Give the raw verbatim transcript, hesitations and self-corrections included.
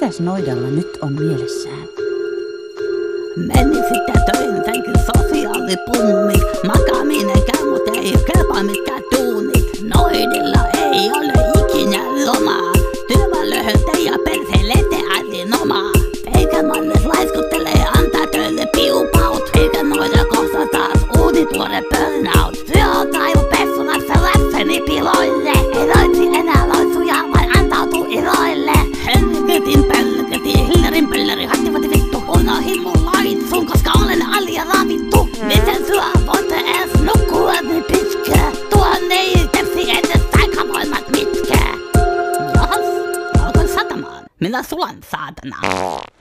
Mitäs Noidalla nyt on mielessään? Meni sitten töihin senkin sosiaalipummit. Makaaminen käy, mut ei kelpaa mitkään duunit. Noidilla ei ole ikinä lomaa. Työvalöhötte ja perseelle äidinomaa. Eikä mannes laiskuttelee, antaa töille piupaut. Eikä noida kohta taas uutituore burnout. Työ on taivupessu lapsen lapseni piloille. Ei loitsi enää loitsuja, vaan antautuu iloille. Helketin pölketin, hillerin pölleri, hattivati vittu. Unohin laitsun, koska olen aliravittu. Miten syö voitte ees nukkua niin pitkä? Tuon ei tepsi edes taikavoimat mitkä. Jahas, alkoin satamaan. Minä sulan saatana.